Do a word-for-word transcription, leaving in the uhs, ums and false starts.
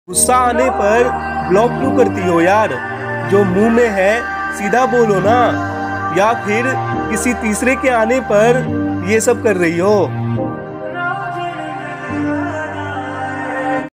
गुस्सा आने पर ब्लॉक क्यों करती हो यार? जो मुंह में है सीधा बोलो ना, या फिर किसी तीसरे के आने पर ये सब कर रही हो?